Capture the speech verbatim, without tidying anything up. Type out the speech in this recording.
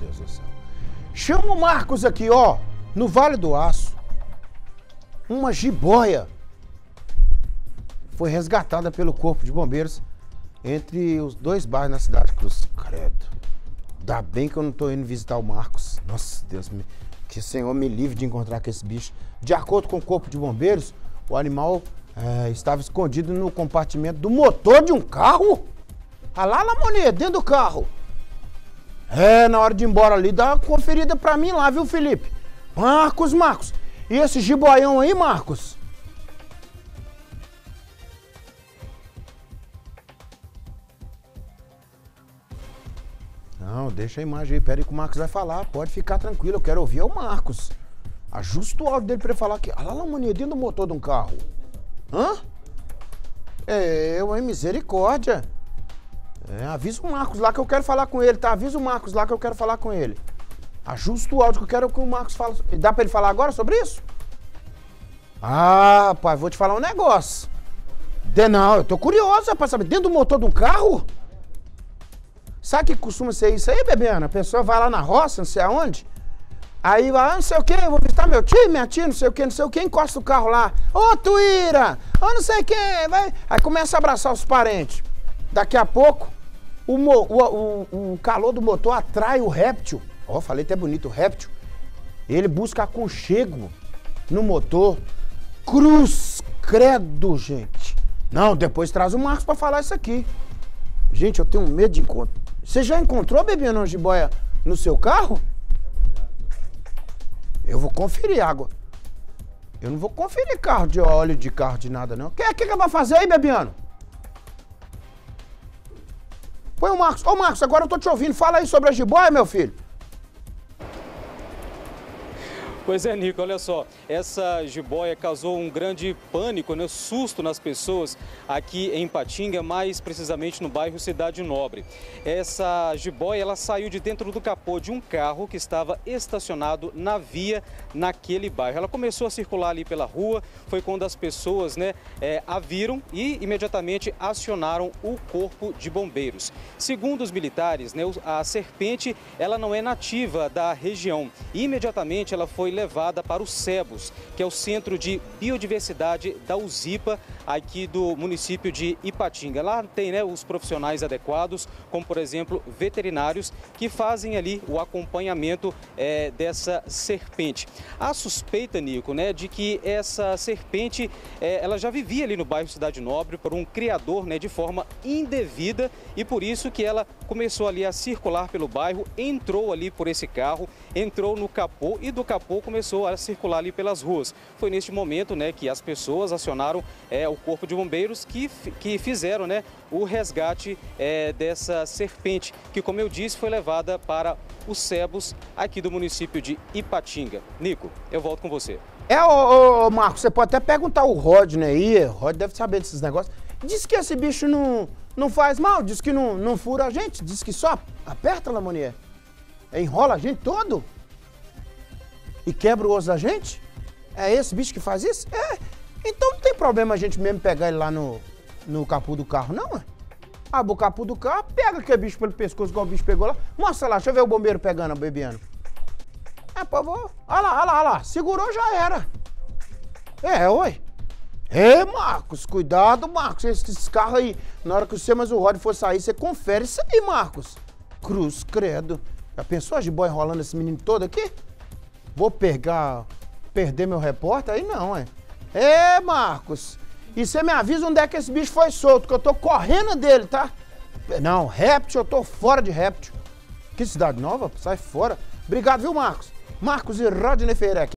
Deus do céu. Chama o Marcos aqui, ó, no Vale do Aço. Uma jiboia foi resgatada pelo Corpo de Bombeiros entre os dois bairros na cidade de Cruz. Credo. Ainda bem que eu não tô indo visitar o Marcos. Nossa, Deus me... que o Senhor me livre de encontrar com esse bicho. De acordo com o Corpo de Bombeiros, o animal é, estava escondido no compartimento do motor de um carro. Ah lá, Lamonia, dentro do carro. É, na hora de ir embora ali, dá uma conferida pra mim lá, viu, Felipe? Marcos, Marcos. E esse jiboião aí, Marcos? Não, deixa a imagem aí. Pera aí que o Marcos vai falar. Pode ficar tranquilo, eu quero ouvir o Marcos. Ajusta o áudio dele pra ele falar aqui. Olha lá, Lamonia, dentro do motor de um carro. Hã? É, eu, hein, misericórdia. É, avisa o Marcos lá que eu quero falar com ele, tá? Avisa o Marcos lá que eu quero falar com ele. Ajusta o áudio que eu quero que o Marcos fale. Dá pra ele falar agora sobre isso? Ah, rapaz, vou te falar um negócio. De, não, eu tô curioso, rapaz, sabe? Dentro do motor de um carro? Sabe que costuma ser isso aí, Bebiana? A pessoa vai lá na roça, não sei aonde. Aí vai, ah, não sei o quê, eu vou visitar meu tio, minha tia, não sei o quê, não sei o quê, encosta o carro lá. Ô, Tuíra! Ô, não sei o quê, vai. Aí começa a abraçar os parentes. Daqui a pouco, o, mo, o, o, o calor do motor atrai o réptil. Ó, oh, falei até bonito, o réptil. Ele busca aconchego no motor. Cruz credo, gente. Não, depois traz o Marcos pra falar isso aqui. Gente, eu tenho medo de encontro. Você já encontrou, Bebiana, uma jiboia no seu carro? Eu vou conferir água. Eu não vou conferir carro de óleo de carro de nada, não. O que, que, que vai fazer aí, Bebiano? Põe o Marcos. Ô, Marcos, agora eu tô te ouvindo. Fala aí sobre a jiboia, meu filho. Pois é, Nico, olha só, essa jiboia causou um grande pânico, né, susto nas pessoas aqui em Ipatinga, mais precisamente no bairro Cidade Nobre. Essa jiboia, ela saiu de dentro do capô de um carro que estava estacionado na via naquele bairro. Ela começou a circular ali pela rua, foi quando as pessoas, né, é, a viram e imediatamente acionaram o Corpo de Bombeiros. Segundo os militares, né, a serpente, ela não é nativa da região. E imediatamente ela foi levada para o SEBUS, que é o Centro de Biodiversidade da UZIPA, aqui do município de Ipatinga. Lá tem, né, os profissionais adequados, como por exemplo veterinários, que fazem ali o acompanhamento é, dessa serpente. A suspeita, Nico, né, de que essa serpente é, ela já vivia ali no bairro Cidade Nobre por um criador, né, de forma indevida, e por isso que ela começou ali a circular pelo bairro, entrou ali por esse carro, entrou no capô e do capô começou a circular ali pelas ruas. Foi neste momento, né, que as pessoas acionaram é, o Corpo de Bombeiros que, que fizeram, né, o resgate é, dessa serpente, que, como eu disse, foi levada para o SEBUS aqui do município de Ipatinga. Nico, eu volto com você. É, ô, ô Marcos, você pode até perguntar o Rodney aí, o Rodney deve saber desses negócios. Diz que esse bicho não, não faz mal, diz que não, não fura a gente, diz que só aperta, Lamonia, enrola a gente todo. E quebra o osso da gente? É esse bicho que faz isso? É. Então não tem problema a gente mesmo pegar ele lá no, no capô do carro, não, é? Abre o capô do carro, pega aquele bicho pelo pescoço, igual o bicho pegou lá. Mostra lá, deixa eu ver o bombeiro pegando, bebiano. É, pô, vou. Olha lá, olha lá, olha lá. Segurou, já era. É, oi. Ei, Marcos, cuidado, Marcos. Esses carros aí, na hora que você mais o Rod for sair, você confere isso aí, Marcos. Cruz, credo. Já pensou a jiboia enrolando esse menino todo aqui? Vou pegar, perder meu repórter? Aí não, é. É, Marcos. E você me avisa onde é que esse bicho foi solto, que eu tô correndo dele, tá? Não, réptil, eu tô fora de réptil. Que cidade nova? Sai fora. Obrigado, viu, Marcos? Marcos e Rodney Ferreira.